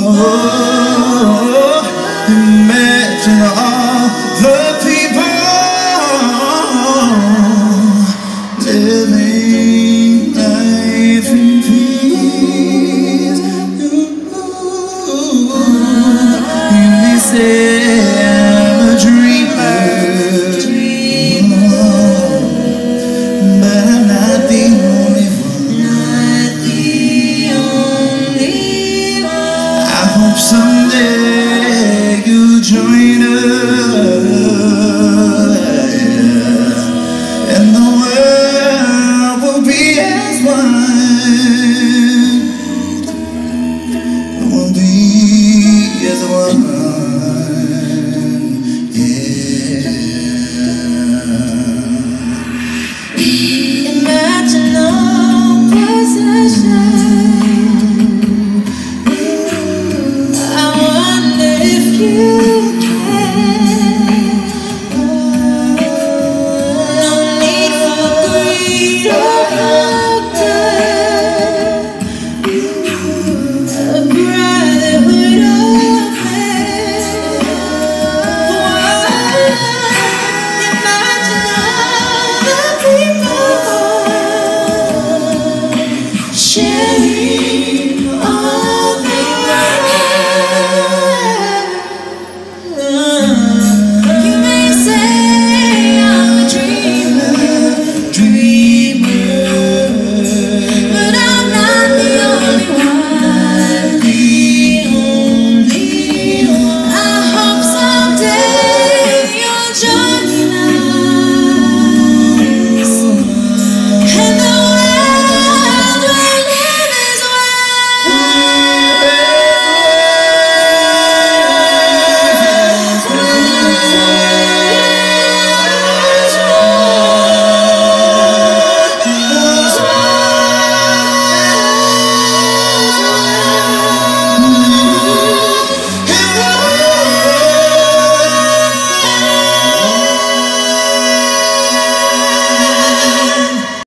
Imagine all the people living life in peace. You may say I'm a dreamer, but I'm not the only one. I hope someday you'll join us, and the world will be as one. Will be as one. Yeah. Imagine no possession. I wonder if you